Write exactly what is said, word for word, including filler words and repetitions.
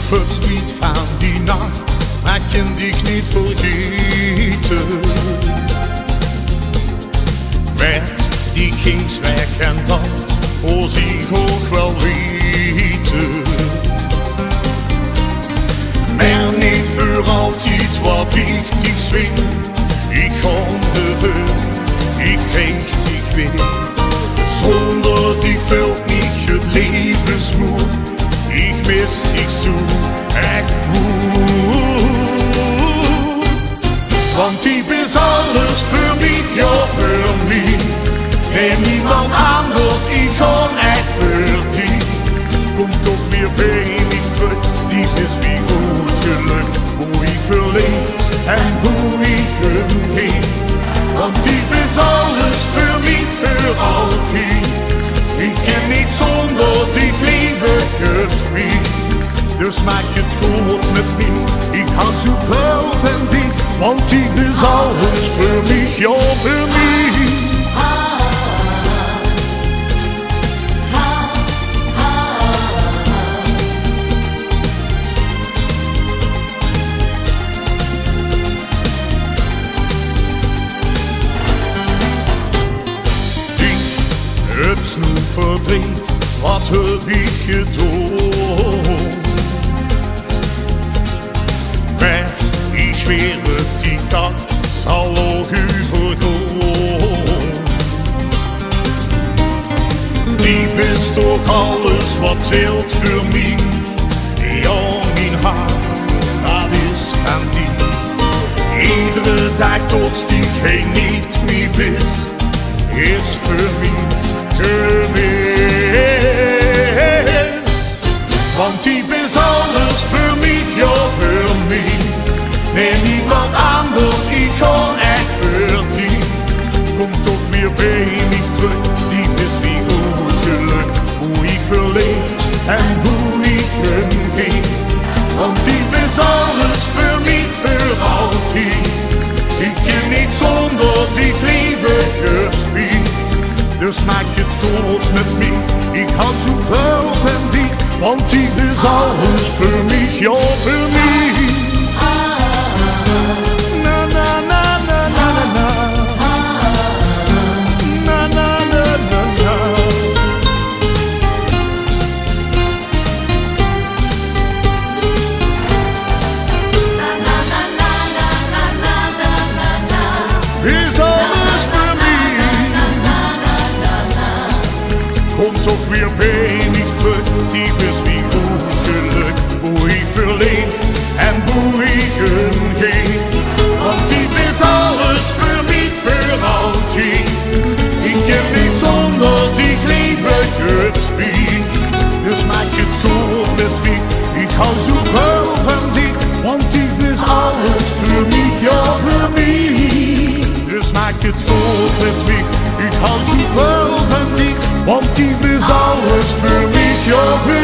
het spijt van die nacht, maar ik kan dich niet vergeten. Maar die ging weg en dat was ik ook wel weten. Maar niet voor altijd wat wichtig swing. Ik kon de weg, ik kreeg dich weer. Zonder die vult niet het levensmoed. Ik mis dich zo echt goed. Want die is alles voor mij, ja voor mij. En niemand anders, ik kan echt voor die. Kom toch weer bij mij terug, die is wie goed geluk. Hoe ik verleef en hoe ik hem geef. Want die is alles voor mij, voor altijd. Ik ken niet zonder die leven gespied. Dus maak het goed met mij, ik hou zo veel van die. Want die is alles voor mij, ja voor mij. Het nu verdriet, wat heb ik gedaan? Maar ik zweer het, die kat zal ook overgaan. Lief is toch alles wat telt voor mij. Ja, mijn hart, dat is van die. Iedere dag tot die geen niet meer wist, is voor mij. Want die is alles voor mij, ja voor mij. Nee, niemand anders, ik kan echt voor die. Kom toch weer bij mij terug, die is wie goed geluk. Hoe ik verleef en hoe ik hem geef. Want die is alles voor mij, voor altijd. Ik ken niet zonder die leven gespied. Dus maak het goed met mij, ik hou zoveel van die. Want die is alles voor mij, ja voor mij. Na na na na na na na. Na na na na na. Is alles voor mij. Kom toch weer bij mij terug, die is wie goed geluk. Hoe ik verleef en hoe ik hem geef. Want die is alles voor mij, voor altijd. Ik ken niet zonder die leven gespied. Dus maak het goed met mij, ik hou zo veel van die. Want die is alles voor mij, ja voor mij. Dus maak het goed met mij, ik hou zo veel van die. Want die is alles voor mij, ja voor mij.